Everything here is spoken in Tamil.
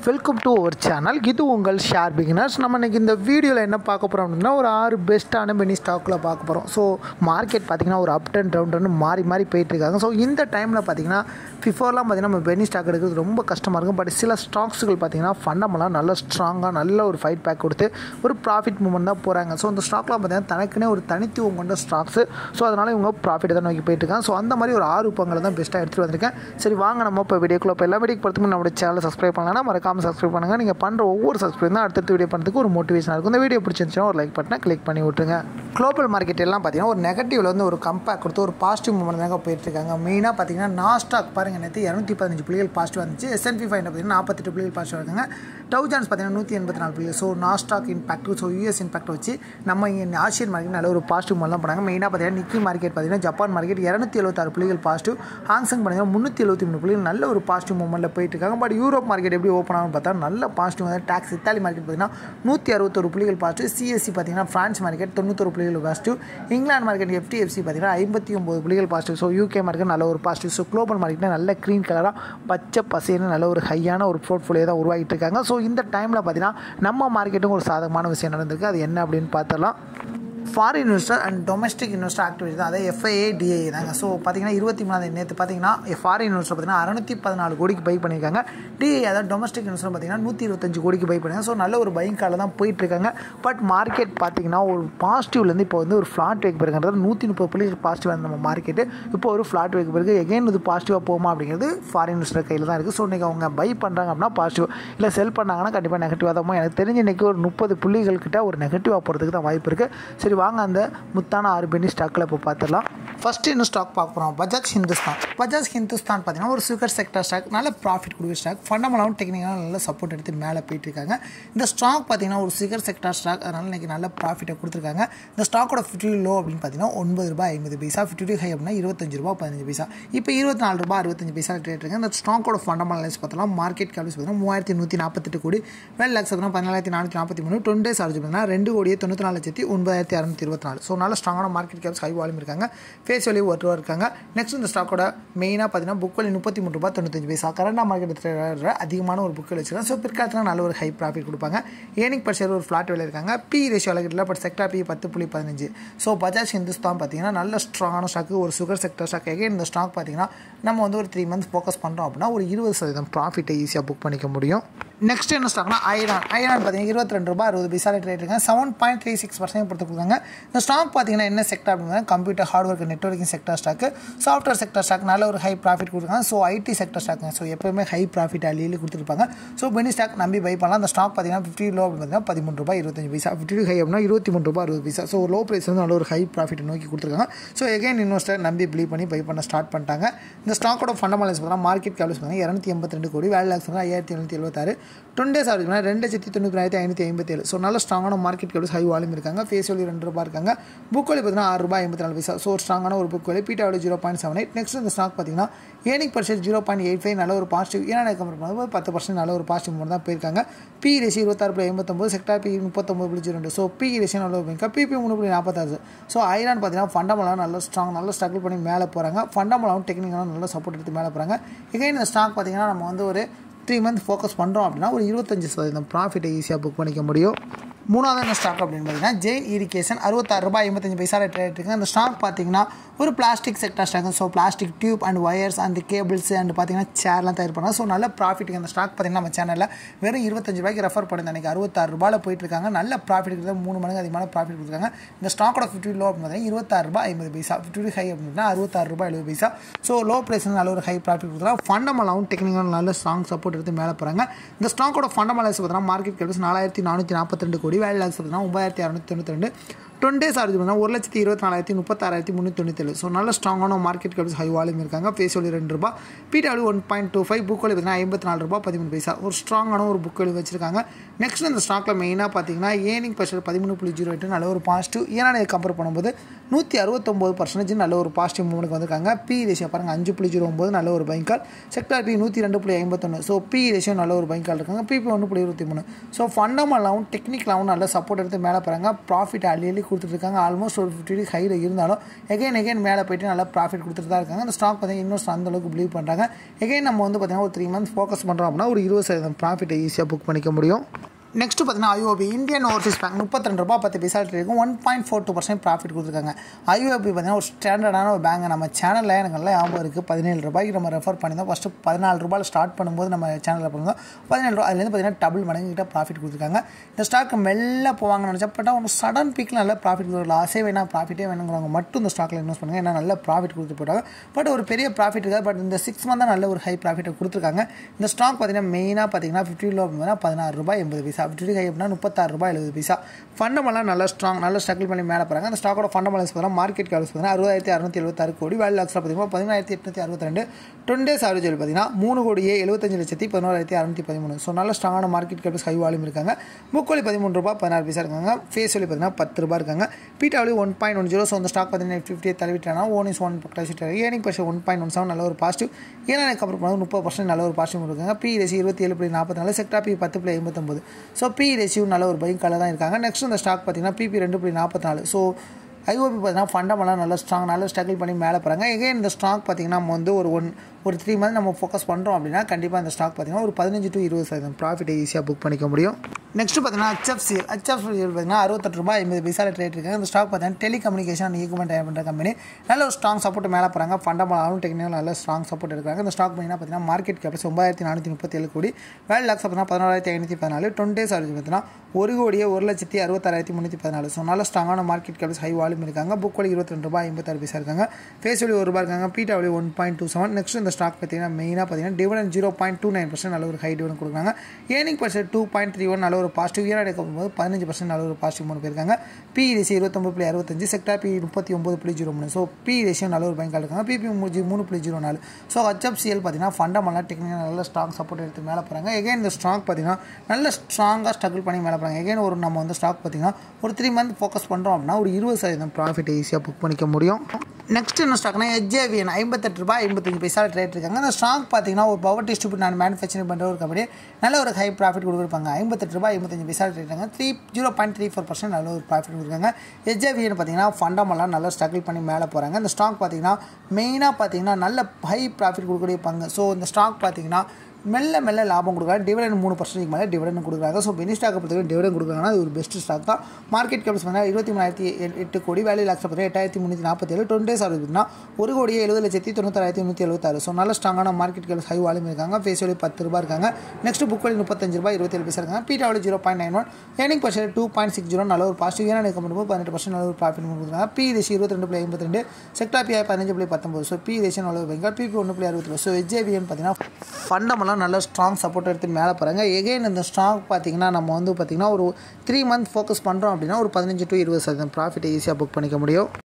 Welcome to our channel. இது உங்கள் ஷேர் பிகினர்ஸ். நம்ம இன்றைக்கி இந்த வீடியோவில் என்ன பார்க்க போகிறோம் அப்படின்னா, ஒரு 6 பெஸ்ட்டான பெனி ஸ்டாக்கில் பார்க்க போகிறோம். ஸோ மார்க்கெட் பார்த்திங்கன்னா ஒரு அப் அண்ட் டவுன் மாறி போயிட்டுருக்காங்க. ஸோ இந்த டைமில் பார்த்திங்கன்னா ஃபிஃபோர்லாம் பார்த்திங்கன்னா நம்ம பெனி ஸ்டாக் எடுக்கிறது ரொம்ப கஷ்டமாக இருக்கும். பட் சில ஸ்டாக்ஸுகள் பார்த்திங்கன்னா ஃபண்டமெல்லாம் நல்ல ஸ்ட்ராங்காக நல்ல ஒரு ஃபைட் பேக் கொடுத்து ஒரு ப்ராஃபிட் மூவ்மெண்ட் தான் போகிறாங்க. ஸோ அந்த ஸ்டாக்லாம் பார்த்திங்கன்னா தனக்குன்னே ஒரு தனித்துவம் கொண்ட ஸ்டாக்ஸு. ஸோ அதனால் இவங்க ப்ராஃபிட்டை தான் நோக்கி போயிட்டுருக்காங்க. ஸோ அந்த மாதிரி ஒரு 6 பங்களை தான் பெஸ்ட்டாக எடுத்துகிட்டு வந்திருக்கேன். சரி வாங்க நம்ம இப்போ வீடியோக்குள்ளே இப்போ எல்லா வீடியோக்கு பொறுத்துக்கு நம்மளுடைய சேனலை சப்ஸ்கிரைப் பண்ணலாம். மறக்காமல் சப்ஸ்கிரைப் பண்ணுங்கள். நீங்கள் பண்ணுற ஒவ்வொரு சப்ஸ்கிரைப் தான் அடுத்த வீடியோ பண்ணுறதுக்கு ஒரு மோட்டிவேஷனாக இருக்கும். இந்த வீடியோ பிடிச்சிருந்துச்சுன்னா ஒரு லைக் பட்டனை கிளிக் பண்ணி விட்டுருங்க. குளோபல் மார்க்கெட் எல்லாம் பார்த்தீங்கன்னா ஒரு நெகட்டிவ்ல வந்து ஒரு கம்பேக் கொடுத்து ஒரு பாசிட்டிவ் மூவ்மெண்ட் தாங்க போயிட்டுருக்காங்க. மெயினாக பார்த்தீங்கன்னா நாஸ்டாக் பாருங்கள், நேற்று 215 புள்ளிகள் பாசிட்டிவ் வந்துச்சு. S&P 500 பார்த்தீங்கன்னா 48 புள்ளிகள் பாசிட்டிவ் இருக்காங்க. டவ் ஜான்ஸ் பார்த்தீங்கன்னா 184 புள்ளிகள். So Nasdaq impact, so US impact வச்சு நம்ம இங்கே ஆசியன் மார்க்கெட் நல்ல ஒரு பாசிட்டிவ் மூவ்மெண்ட் தான் பண்ணாங்க. மெயினாக பார்த்தீங்கன்னா நிக்கி மார்க்கெட் பார்த்தீங்கன்னா ஜப்பான் மார்க்கெட் 276 புள்ளிகள் பாசிட்டிவ், ஹாங்சங் பார்த்தீங்கன்னா 373 புள்ளிகள் நல்ல ஒரு பாசிட்டிவ் மூவ்மெண்ட்டில் போயிட்டு இருக்காங்க. பட் யூரோப் மார்க்கெட் எப்படி ஓப்பன் ஆகும்னு பார்த்தா நல்ல பாசிட்டிவ் வந்து டாக்ஸ். இத்தாலி மார்க்கெட் பார்த்தீங்கன்னா 161 புள்ளிகள் பாசிட்டிவ். சிஎஸ்சி பார்த்தீங்கன்னா ஃப்ரான்ஸ் மார்க்கெட் 91 புள்ளிகள் பாசிட்டிவ். இங்கிலாந்து மார்க்கெட் FTFC பார்த்தீங்கன்னா 59 புள்ளிகள் பாசிட்டிவ். ஸோ யூகே மார்க்கெட் நல்ல ஒரு பாசிட்டிவ். ஸோ குளோபல் மார்க்கெட்டில் நல்ல க்ரீன் கலராக பச்சை பசேன்னு நல்ல ஒரு ஹையான ஒரு போர்ட்ஃபோலியோ தான் உருவாகிட்டு இருக்காங்க. ஸோ இந்த டைமில் பார்த்தீங்கன்னா நம்ம மார்க்கெட்டுக்கும் ஒரு சாதகமான விஷயம் நடந்திருக்கு. அது என்ன அப்படின்னு பார்த்தலாம். Foreign investor and domestic investor activity தான், அதாவது FIA DIA தாங்க. ஸோ பார்த்தீங்கன்னா 23 நேற்று பார்த்தீங்கன்னா ஃபாரின் இன்வெஸ்டர் பார்த்தீங்கன்னா 614 கோடிக்கு பை பண்ணியிருக்காங்க. DIA அதாவது டொமஸ்டிக் இன்வெஸ்டர் பார்த்தீங்கன்னா 125 கோடிக்கு பை பண்ணியிருக்காங்க. ஸோ நல்ல ஒரு பையிங் காலில் தான் போயிட்டுருக்காங்க. பட் மார்க்கெட் பார்த்தீங்கன்னா ஒரு பாசிட்டிவ்லேருந்து இப்போ வந்து ஒரு ஃப்ளாட் வைக்க பிறகுன்றது 130 புள்ளிகள் பாசிட்டிவாக இருந்த நம்ம மார்க்கெட்டு இப்போ ஒரு ஃப்ளாட் வைக்க பிறகு எகைன் இது பாசிட்டிவாக போகுமா அப்படிங்கிறது ஃபாரின் இன்வெஸ்டர் கையில் தான் இருக்குது. ஸோ இன்றைக்கி அவங்க பை பண்ணுறாங்க அப்படின்னா பாசிட்டிவ், இல்லை செல் பண்ணாங்கன்னா கண்டிப்பாக நெகட்டிவாக தான். எனக்கு தெரிஞ்சு இன்றைக்கி ஒரு 30 புள்ளிகள் கிட்ட ஒரு நெகட்டிவாக போகிறதுக்கு தான் வாய்ப்பு இருக்குது. சரி வாங்க அந்த முத்தான 6 பெனி ஸ்டாக்கில் இப்போ பார்த்துடலாம். ஃபஸ்ட்டு இன்னும் ஸ்டாக் பார்க்க போகிறோம். பஜாஜ் ஹிந்துஸ்தான் பார்த்தீங்கன்னா ஒரு சுகர் செக்டர் ஸ்டாக், நல்ல ப்ராஃபிட் கொடுக்குற ஸ்டாக். ஃபண்டமெண்டாகவும் டெக்னிக்கலாகவும் நல்ல சப்போர்ட் எடுத்து மேலே போயிட்டு இருக்காங்க. இந்த ஸ்டாக் பார்த்தீங்கன்னா ஒரு சுகர் செக்டர் ஸ்டாக், அதனால் இன்றைக்கி நல்ல ப்ராஃபிட்டை கொடுத்துருக்காங்க. இந்த ஸ்டாக்கோட 50 லோ அப்படின்னு பார்த்தீங்கன்னா ₹9.50, 50 ஹை அப்படின்னா ₹25.15. இப்போ ₹24.65 ட்ரேட் இருக்குது. இந்த ஸ்டாக்கோட ஃபண்டமெண்டல்ஸ் பார்த்தோம்னா மார்க்கெட் கேபிள்ஸ் பார்த்தீங்கன்னா 3148 கோடி, வேல் லேக்ஸ் பார்த்தீங்கன்னா 14,443, 20 டேஸ் ஆர்ஜ் பார்த்தீங்கன்னா 2,94,96,924. ஸோ நல்ல ஸ்ட்ராங்கான மார்க்கெட் கேப்ஸ், ஹை வால்யூம் இருக்காங்க. ஃபேஸ் வேல்யூ ஒருவா இருக்காங்க. நெக்ஸ்ட் இந்த ஸ்டாக்கோட மெயினாக பார்த்தீங்கன்னா புக் வேல்யூ ₹33.95. கரண்டாக மார்க்கெட் அதிகமான ஒரு புக் வேல்யூ வச்சுருக்காங்க. ஸோ பிற்காலத்தில் நல்ல ஒரு ஹை ப்ராஃபிட் கொடுப்பாங்க. ஏர்னிங் பர் ஷேர் ஒரு ஃப்ளாட் வேலை இருக்காங்க. பி ரேஷியோ அளக்கிட்டல, but sector P 10.15. So Bajaj Hindusthan பார்த்தீங்கன்னா நல்ல ஸ்ட்ராங்கான ஸ்டாக்கு, ஒரு சுகர் செக்டர் ஸ்டாக். எகைன் இந்த ஸ்டாக் பார்த்தீங்கன்னா நம்ம வந்து ஒரு 3 மந்த்ஸ் ஃபோக்கஸ் பண்ணுறோம் அப்படின்னா ஒரு 20% ப்ராஃபிட்டை ஈஸியாக புக் பண்ணிக்க முடியும். நெக்ஸ்ட் என்ன ஸ்டாக்னா ஐரான் பார்த்தீங்கன்னா ₹22.60 ட்ரேட் இருக்காங்க. 7.36% கொடுத்துருக்காங்க. இந்த ஸ்டாக் பார்த்தீங்கன்னா என்ன செக்டர் அப்படின்னா computer hardware networking sector stock, software sector stock, நல்ல ஒரு ஹை ப்ராஃபிட் கொடுத்துருக்காங்க. ஸோ ஐடி செக்டர் ஸ்டாக்குங்க. ஸோ எப்பவுமே ஹை ப்ராஃபிட் அள்ளியில் கொடுத்துருப்பாங்க. ஸோ பெனி ஸ்டாக் நம்பி பை பண்ணலாம். அந்த ஸ்டாக் பார்த்தீங்கன்னா 50 லோ அப்படின்னு பார்த்தீங்கன்னா ₹13.25, 50 ஹை அப்படின்னா ₹23.60. ஸோ லோ ப்ரைஸ் வந்து நல்ல ஒரு ஹை ப்ராஃபிட் நோக்கி கொடுத்துருக்காங்க. ஸோ எகைன் இன்வெஸ்டர் நம்பி பிலீவ் பண்ணி பை பண்ண ஸ்டார்ட் பண்ணிட்டாங்க. இந்த ஸ்டாக்கோட ஃபண்டமெண்டல்ஸ் பார்த்தீங்கன்னா மார்க்கெட் கேபிள்ஸ் பார்த்தீங்கன்னா 282 கோடி, வேல் லேக்ஸ் 5776, 20 டேஸ் ஆகுது 2,90,557. ஸோ நல்ல ஸ்ட்ராங்கான மார்க்கெட் கேபிள்ஸ், ஹை வால்யூம் இருக்காங்க. ஃபேஸ் வேல்யூ ₹2 இருக்காங்க. புக் வேல்யூ பார்த்தீங்கன்னா ₹6.84. ஸோ ஸ்ட்ராங்கான ஒரு book value. Beta value 0.78. Next இந்த ஸ்டாக் பார்த்தீங்கன்னா ஏர்னிங் பர் ஷேர் 0.85, நல்ல ஒரு பாசிட்டிவ். ஏன்னா கம்பேர் பண்ணும்போது 10% நல்ல ஒரு பாசிட்டிவ் மூணு தான் போயிருக்காங்க. P ratio 26.89, sector P 39.02. So P ratio நல்ல போயிருக்காங்க. பிபி 3.46. ஸோ ஐரான் பார்த்தீங்கன்னா ஃபண்டமெண்டாக நல்ல ஸ்ட்ராங், நல்ல ஸ்ட்ரகிள் பண்ணி மேலே போகிறாங்க. ஃபண்டமெண்டாகவும் டெக்னிக்கலாகவும் நல்ல சப்போர்ட் எடுத்து மேலே போகிறாங்க. எகைன் இந்த ஸ்டாக் பார்த்தீங்கன்னா நம்ம வந்து ஒரு 3 மந்த் ஃபோக்கஸ் பண்ணுறோம் அப்படின்னா ஒரு 25% ப்ராஃபிட்டை ஈஸியாக புக் பண்ணிக்க முடியும். மூணாவது என்ன ஸ்டாக் அப்படின்னு பார்த்தீங்கன்னா ஜெயின் இரிகேஷன் ₹66.55 ட்ரேட் இருக்குது. அந்த ஸ்டாக் பார்த்தீங்கன்னா ஒரு plastic sector stock. So plastic tube and wires and cables and பார்த்தீங்கன்னா சேர்லாம் தயார் பண்ணாங்க. ஸோ நல்ல ப்ராஃபிட்டுக்கு அந்த ஸ்டாக் பார்த்தீங்கன்னா நம்ம சேனலில் வெறும் ₹25 ரெஃபர் பண்ணி அன்றைக்கி ₹66 போயிட்டு இருக்காங்க. நல்ல ப்ராஃபிட் இருக்குது, 3 மடங்கு அதிகமான ப்ராஃபிட் கொடுத்துருக்காங்க. இந்த ஸ்டாக்கோட 50 லோ அப்படின்னு பார்த்தீங்கன்னா ₹26.50, 50 ஹை அப்படின்னா ₹66.70. ஸோ லோ ப்ரைஸ் நல்ல ஒரு ஹை ப்ராஃபிட் கொடுத்துருக்காங்க. ஃபண்டமெண்டாகவும் டெக்னிக்கலாகவும் நல்ல ஸ்ட்ராங் சப்போர்ட் எடுத்து மேலே போகிறாங்க. இந்த ஸ்டாக்கோட ஃபண்டமெண்டல்ஸ் பார்த்தீங்கன்னா மார்க்கெட் கேபிள்ஸ் 4,442 கோடி, வேல் லேக்ஸ் பார்த்தீங்கன்னா 3692, 20 டேஸ் ஆர்ஜ் பார்த்தீங்கன்னா 1,24,36,397. ஸோ நல்ல ஸ்ட்ராங்கான மார்க்கெட் கேபிள்ஸ், ஹை வால்யூம் இருக்காங்க. Face value ₹2, beta value 1.25, book value பார்த்தீங்கன்னா ₹54.13. ஒரு ஸ்ட்ராங்கான ஒரு புக் வேல்யூ வச்சிருக்காங்க. நெக்ஸ்ட் இந்த ஸ்டாக்கில் மெயினாக பார்த்தீங்கன்னா ஏர்னிங் பர் ஷேர் 13.08, நல்ல ஒரு பாசிட்டிவ். ஏன்னா கம்பேர் பண்ணும்போது 169% நல்ல ஒரு பாசிட்டிவ் மூவ்மெண்ட் வந்திருக்காங்க. பி ரேஷியோ பாருங்கள் 5.09, நல்ல ஒரு buying call. Sector P 102.51. So P ratio நல்ல ஒரு பைங் கால் இருக்காங்க. பிபி 1.23. ஸோ ஃபண்டமெண்டாகவும் டெக்னிக்கலாகவும் நல்ல சப்போர்ட் எடுத்து மேலே போகிறாங்க. ப்ராஃபிட் அள்ளி கொடுத்துட்ருக்காங்க. ஆல்மோஸ்ட் ஒரு 50 ஹையில் இருந்தாலும் எகைன் மேலே போய்ட்டு நல்லா ப்ராஃபிட் கொடுத்துட்டு தான் இருக்காங்க. அந்த ஸ்டாக் பார்த்தீங்கன்னா இன்வெஸ்ட் அந்தளவுக்கு பிலீவ் பண்ணுறாங்க. எகைன் நம்ம வந்து பார்த்தீங்கன்னா ஒரு 3 மந்த்ஸ் ஃபோக்கஸ் பண்ணுறோம் அப்படின்னா ஒரு 20% ப்ராஃபிட்டை ஈஸியாக புக் பண்ணிக்க முடியும். நெக்ஸ்ட்டு பார்த்தீங்கன்னா IOB இந்தியன் ஓவர்சீஸ் பேங்க் 32 ரூபா 10 பைசா இருக்கும். 1.42% ப்ராஃபிட் கொடுத்துருக்காங்க. IOB பார்த்தீங்கன்னா ஒரு ஸ்டாண்டர்டான ஒரு பேங்க். நம்ம சேனலில் எனக்கு நல்லா ஞாபகம் இருக்குது. 17 ரூபாய்க்கு நம்ம ரெஃபர் பண்ணியிருந்தோம். ஃபஸ்ட்டு 14 ரூபாயில் ஸ்டார்ட் பண்ணும்போது நம்ம சேனலில் பண்ணியிருந்தோம். 17 ரூபா அதுலேருந்து பார்த்தீங்கன்னா டபுள் மடங்குகிட்ட ப்ராஃபிட் கொடுத்துருக்காங்க. இந்த ஸ்டாக் மெல்ல போவாங்கன்னு நினச்சா பட் ஒரு சடன் பீக்கில் நல்ல ப்ராஃபிட் கொடுக்கும். லாஸே வேணாம் ப்ராஃபிட்டே வேணுங்கிறவங்க மட்டும் இந்த ஸ்டாக்கில் இன்வெஸ்ட் பண்ணுங்கள். ஏன்னா நல்ல ப்ராஃபிட் கொடுத்து போட்டாங்க. பட் ஒரு பெரிய ப்ராஃபிட் இருக்காது. பட் இந்த 6 மந்த் தான் நல்ல ஒரு ஹை ப்ராஃபிட்டை கொடுத்துருக்காங்க. இந்த ஸ்டாக் பார்த்தீங்கன்னா மெயினாக பார்த்தீங்கன்னா 50 லோ அப்படின்னா 16 ரூபாய் 80 பைசா. 50 ஹை அப்படின்னா 36 ரூபாய் 70 பைசா. ஃபண்டமெல்லாம் நல்லா ஸ்ட்ராங் நல்ல ஸ்ட்ரகிள் பண்ணி மேலே போகிறாங்க. அந்த ஸ்டாக்கோட ஃபண்டமெண்டல்ஸ் பார்த்தீங்கன்னா மார்க்கெட் கேப்ஸ் பார்த்தீங்கன்னா 60,676 கோடி. வேல்யூ லாக்ஸில் பார்த்தீங்கன்னா 17,862. 20 டேஸ் ஆவரேஜ் பார்த்தீங்கன்னா 3,75,11,613. ஸோ நல்ல ஸ்ட்ராங்கான மார்க்கெட் கேப்ஸ் ஹை வால்யூம் இருக்காங்க. புக் வேல்யூ 13 ரூபாய் 16 பைசா இருக்காங்க. ஃபேஸ் வேல்யூ பார்த்தீங்கன்னா 10 ரூபாய் இருக்காங்க. பீட்டா 1.10. ஸோ அந்த ஸ்டாக் பார்த்தீங்கன்னா 50 தள்ளிவிட்டானா ஓனிஸ் 1 ஏர்னிங் பர் ஷேர் 1.17 நல்ல ஒரு பாசிட்டிவ். ஏன்னா கம்பேர் பண்ணும்போது 30% நல்ல ஒரு பாசிட்டிவ் இருக்காங்க. P ratio 27.44. Sector P 10.89. So P ratio நல்ல ஒரு பைக் கலர் தான் இருக்காங்க. நெக்ஸ்ட் இந்த ஸ்டாக் பார்த்தீங்கன்னா பிபி 2.44. ஸோ IOB பார்த்தீங்கன்னா ஃபண்டமெல்லாம் நல்லா ஸ்ட்ராங் நல்ல ஸ்ட்ரகிள் பண்ணி மேலே போகிறாங்க. எகைன் இந்த ஸ்டாக் பார்த்தீங்கன்னா நம்ம வந்து ஒரு 3 மந்த் நம்ம ஃபோக்கஸ் பண்ணுறோம் அப்படின்னா கண்டிப்பாக இந்த ஸ்டாக் பார்த்தீங்கன்னா ஒரு 15 to 20% ப்ராஃபிட்டை ஈஸியாக புக் பண்ணிக்க முடியும். நெக்ஸ்ட்டு பார்த்தீங்கன்னா HFCL பார்த்தீங்கன்னா 68 ரூபாய் 80 பைசாவில் ட்ரேட் இருக்காங்க. இந்த ஸ்டாக் பார்த்தீங்கன்னா டெலிகம்யூனிகேஷன் ஈக்குவமெண்ட் பண்ணுற கம்பெனி. நல்ல ஒரு ஸ்ட்ராங் சப்போர்ட் மேலே போகிறாங்க. ஃபண்டமெண்டாலும் டெக்னிக்கல் நல்ல ஸ்ட்ராங் சப்போர்ட் இருக்காங்க. இந்த ஸ்டாக் பார்த்தீங்கன்னா மார்க்கெட் கேப்ஸ் 9,437 கோடி. வேல்யூ லாக்ஸ் பார்த்தீங்கன்னா 16,514. 20 டேஸ் ஆவரேஜ் பார்த்தீங்கன்னா 1,66,314. ஸோ நல்ல ஸ்ட்ராங்கான மார்க்கெட் கேப்ஸ் ஹை வால்யூம் இருக்காங்க. புக் வேல்யூ 22 ரூபாய் 56 பைசா இருக்காங்க. ஃபேஸ் வேல்யூ 1 ரூபாய் இருக்காங்க. Beta value 1.27. நெக்ஸ்ட் இந்த ஸ்டாக் பார்த்தீங்கன்னா மெயினாக பார்த்தீங்கன்னா டிவிடெண்ட் 0.29% நல்ல ஒரு ஹை டிவிடெண்ட் கொடுக்குறாங்க. ஏர்னிங் பர் ஷேர் 2.31 நல்ல ஒரு பாசிட்டிவ். இயர் எடுக்கும்போது 15% நல்ல ஒரு பாசிட்டிவ் 3 போயிருக்காங்க. P ratio 29.65. Sector P 39.03. So P ratio நல்ல ஒரு பயங்கா இருக்காங்க. பிபி 3.04. ஸோ HFCL பார்த்தீங்கன்னா ஃபண்டமெல்லாம் டெக்னிக்கல் நல்ல ஸ்ட்ராங் சப்போர்ட் எடுத்து மேலே போகிறாங்க. எகைன் இந்த ஸ்டாக் பார்த்தீங்கன்னா நல்ல ஸ்ட்ராங்காக ஸ்ட்ரகிள் பண்ணி மேலே போகிறாங்க. எகைன் நம்ம வந்து ஸ்டாக் பார்த்தீங்கன்னா ஒரு 3 மந்த் ஃபோக்கஸ் பண்ணுறோம் அப்படின்னா ஒரு 20% ப்ராஃபிட் ஈஸியாக புக் பண்ணிக்க முடியும். நெக்ஸ்ட் என்ன ஸ்டாக்னா HJVN 58 ரூபாய் 55 பைசாவில் ட்ரேட் இருக்காங்க. அந்த ஸ்டாக் பார்த்தீங்கன்னா ஒரு பவர் டிஸ்ட்ரிபியூட் நான் மேனுஃபேக்சரிங் பண்ணுற ஒரு கம்பெனி நல்ல ஒரு ஹை ப்ராஃபிட் கொடுக்குறாங்க. 58 ரூபாய் 55 பைசாவில் ட்ரேட் இருக்காங்க. 0.34% நல்ல ஒரு ப்ராஃபிட் கொடுக்குறாங்க. HJVN பார்த்தீங்கன்னா ஃபண்டமெல்லாம் நல்லா ஸ்ட்ரகிள் பண்ணி மேலே போகிறாங்க. இந்த ஸ்டாக் பார்த்தீங்கன்னா மெயினாக பார்த்தீங்கன்னா நல்ல ஹை ப்ராஃபிட் கொடுக்கக்கூடிய பங்கு. ஸோ இந்த ஸ்டாக் பார்த்தீங்கன்னா மெல்ல லாபம் கொடுக்குறாங்க. டிவிடெண்ட் 3% மேலே டிவிடெண்ட் கொடுக்குறாங்க. ஸோ பெனி ஸ்டாக்கை பொறுத்தவரைக்கும் டிவிடெண்ட் கொடுக்குறாங்கன்னா அது ஒரு பெஸ்ட் ஸ்டாக் தான். மார்க்கெட் கேப்ஸ் பார்த்தீங்கன்னா 23,008 கோடி. வேல்யூ லாக்ஸ் பார்த்தீங்கன்னா 8,347. 20 டேஸ் ஆகுது பார்த்தீங்கன்னா 1,70,96,196. ஸோ நல்ல ஸ்ட்ராங்கான மார்க்கெட் கேப்ஸ் ஹை வால்யூம் இருக்காங்க. ஃபேஸ் வேல்யூ 10 ரூபாய் இருக்காங்க. நெக்ஸ்ட் புக் வேல்யூ 35 ரூபாய் 27 பைசா இருக்காங்க. Beta value 0.91. Earning per share 2.60 நல்ல ஒரு பாசிட்டிவ். ஏன்னா கம்பெனி 18% நல்ல ஒரு ப்ராஃபிட் கொடுக்குறாங்க. P ratio 22.52. Sector P 15.19. So P ratio நல்ல ஒரு பயங்கர. பிபி 1.62. ஸோ HJVN பார்த்தீங்கன்னா ஃபண்டமெல்லாம் நல்ல ஸ்ட்ராங் சப்போர்ட் எடுத்து மேலே போகிறாங்க. எகைன் இந்த ஸ்டாக் பார்த்தீங்கன்னா நம்ம வந்து பார்த்தீங்கன்னா ஒரு 3 மந்த் ஃபோக்கஸ் பண்ணுறோம் அப்படின்னா ஒரு 15 to 20% ப்ராஃபிட்டை ஈஸியாக புக் பண்ணிக்க முடியும்.